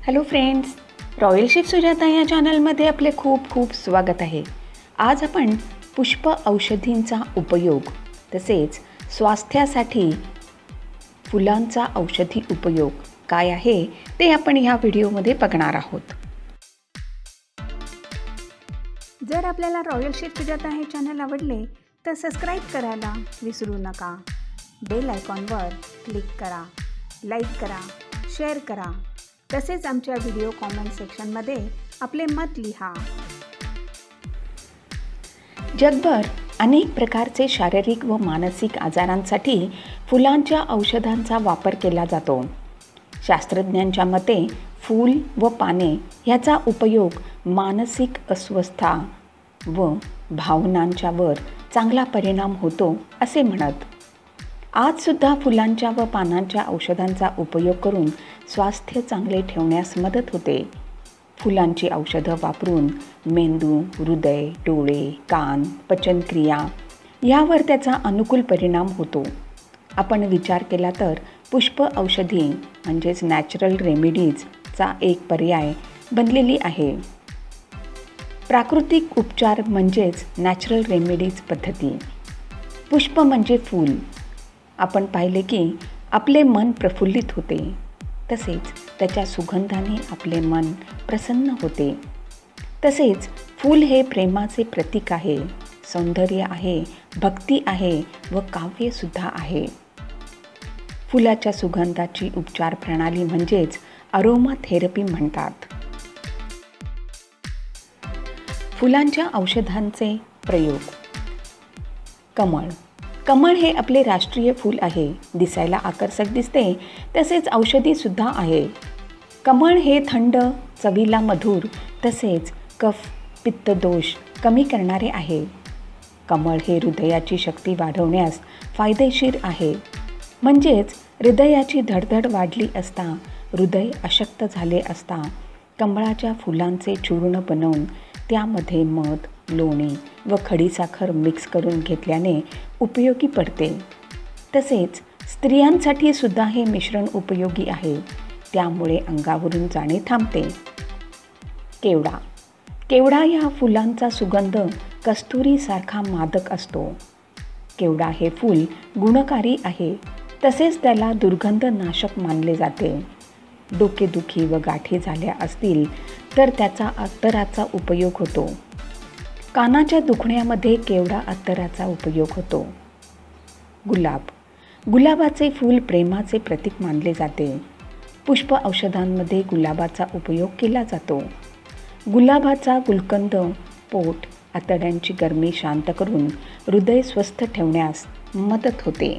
Hello friends, royal chef Sujata या चॅनलमध्ये आपले खूप खूप स्वागत आहे। आज आपण पुष्प औषधींचा उपयोग तसेच स्वास्थ्यासाठी फुलांचा औषधी उपयोग काय आहे ते आपण ह्या व्हिडिओमध्ये बघणार आहोत। जर आपल्याला रॉयल शेफ सुजाता हे चॅनल आवडले तर सबस्क्राइब करायला विसरू नका। बेल आयकॉनवर क्लिक करा, लाईक करा, शेअर करा। तसेच आमच्या व्हिडिओ कमेंट सेक्शनमध्ये आपले मत लिहा। जगभर अनेक प्रकारचे शारीरिक व मानसिक आजारांसाठी फुलांच्या औषधांचा वापर केला जातो। शास्त्रज्ञांच्या मते फूल व पाने याचा उपयोग मानसिक अस्वस्थता व भावनांच्यावर चांगला परिणाम होतो असे म्हणत। आज सुद्धा फुलांच्या व पानांच्या औषधांचा उपयोग करून स्वास्थ्य चांगले ठेवण्यास मदत होते। फुलांची औषधं वापरून मेंदू, हृदय, डोळे, कान, पचनक्रिया यावर त्याचा अनुकूल परिणाम होतो। आपण विचार केला तर पुष्प औषधी म्हणजेच नॅचरल रेमेडीजचा एक पर्याय बनलेली आहे। प्राकृतिक उपचार म्हणजेच नॅचरल रेमेडीज पद्धती। पुष्प म्हणजे फूल। आपण पाहिले की आपले मन प्रफुल्लित होते, तसेच त्याच्या सुगंधाने आपले मन प्रसन्न होते। तसेच फूल हे प्रेमाचे प्रतीक आहे, सौंदर्य आहे, भक्ती आहे व काव्यसुद्धा आहे। फुलाच्या सुगंधाची उपचार प्रणाली म्हणजेच अरोमा थेरपी म्हणतात। फुलांच्या औषधांचे प्रयोग। कमळ। कमळ हे आपले राष्ट्रीय फूल आहे। दिसायला आकर्षक दिसते, तसेच औषधी सुद्धा आहे। कमळ हे थंड, चवीला मधुर तसेच कफ पित्त दोष कमी करणारे आहे। कमळ हे हृदयाची शक्ती वाढवण्यास फायदेशीर आहे। म्हणजेच हृदयाची धडधड वाढली असता, हृदय अशक्त झाले असता कमळाच्या फुलांचे चूर्ण बनवून त्यामध्ये मध, लोणी व खडीसाखर मिक्स करून घेतल्याने उपयोगी पडते। तसेच स्त्रियांसाठी सुद्धा हे मिश्रण उपयोगी आहे, त्यामुळे अंगावरून जाणे थांबते। केवडा। केवडा या फुलांचा सुगंध कस्तुरीसारखा मादक असतो। केवडा हे फूल गुणकारी आहे, तसेच त्याला दुर्गंधनाशक मानले जाते। डोकेदुखी व गाठी झाल्या असतील तर त्याचा अत्तराचा उपयोग होतो। कानाच्या दुखण्यामध्ये केवडा अत्तराचा उपयोग होतो। गुलाब। गुलाबाचे फूल प्रेमाचे प्रतीक मानले जाते। पुष्प औषधांमध्ये गुलाबाचा उपयोग केला जातो। गुलाबाचा गुलकंद पोट, आतड्यांची गरमी शांत करून हृदय स्वस्थ ठेवण्यास मदत होते।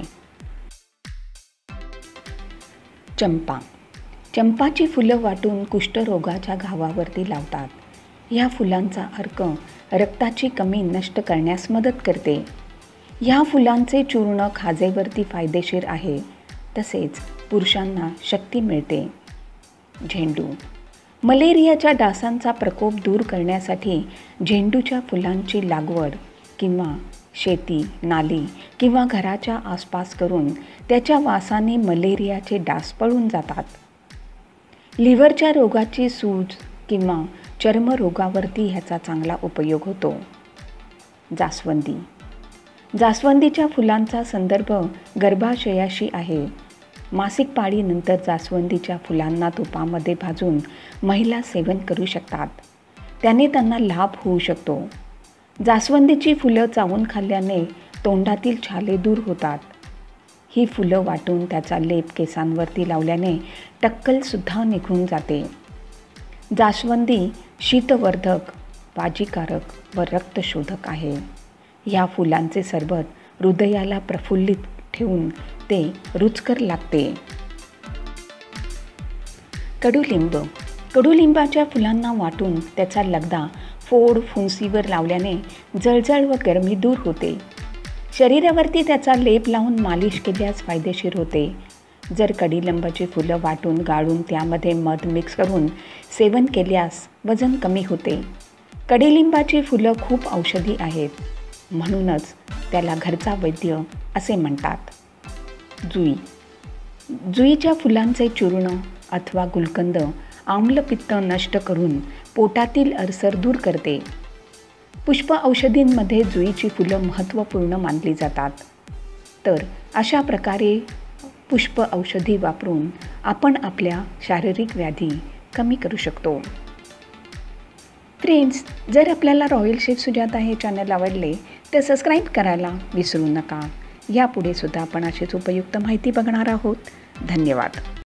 चंपा। चंपाची फुलं वाटून कुष्ठरोगाच्या घावावरती लावतात। या फुलांचा अर्क रक्ताची कमी नष्ट करण्यास मदत करते। या फुलांचे चूर्ण खाजेवरती फायदेशीर आहे, तसेच पुरुषांना शक्ती मिळते। झेंडू। मलेरियाच्या डासांचा प्रकोप दूर करण्यासाठी झेंडूच्या फुलांची लागवड किंवा शेती, नाली किंवा घराच्या आसपास करून त्याच्या वासाने मलेरियाचे डास पळून जातात। लिव्हरच्या रोगाची सूज किंवा चर्मरोगावरती ह्याचा चांगला उपयोग होतो। जास्वंदी। जास्वंदीच्या फुलांचा संदर्भ गर्भाशयाशी आहे। मासिक पाळीनंतर जास्वंदीच्या फुलांना तुपामध्ये भाजून महिला सेवन करू शकतात, त्याने त्यांना लाभ होऊ शकतो। जास्वंदीची फुलं चावून खाल्ल्याने तोंडातील छाले दूर होतात। ही फुलं वाटून त्याचा लेप केसांवरती लावल्याने टक्कलसुद्धा निघून जाते। जास्वंदी शीतवर्धक, बाजीकारक व रक्तशोधक आहे। ह्या फुलांचे सरबत हृदयाला प्रफुल्लित ठेवून ते रुचकर लागते। कडुलिंब। कडुलिंबाच्या फुलांना वाटून त्याचा लगदा फोड फुंसीवर लावल्याने जळजळ व गरमी दूर होते। शरीरावरती त्याचा लेप लावून मालिश केल्यास फायदेशीर होते। जर कडुलिंबाची फुलं वाटून गाळून त्यामध्ये मध मिक्स करून सेवन केल्यास वजन कमी होते। कडुलिंबाची फुलं खूप औषधी आहेत, म्हणूनच त्याला घरचा वैद्य असे म्हणतात। जुई। जुईच्या फुलांचे चूर्ण अथवा गुलकंद आम्लपित्त नष्ट करून पोटातील अल्सर दूर करते. पुष्प औषधींमध्ये जुईची फुलं महत्त्वपूर्ण मानली जातात. तर अशा प्रकारे पुष्प औषधी वापरून आपण आपल्या शारीरिक व्याधी कमी करू शकतो. फ्रेंड्स, जर आपल्याला रॉयल शेफ सुजाता हे चॅनल आवडले तर सबस्क्राईब करायला विसरू नका. यापुढे सुद्धा आपण अशीच उपयुक्त माहिती बघणार आहोत. धन्यवाद.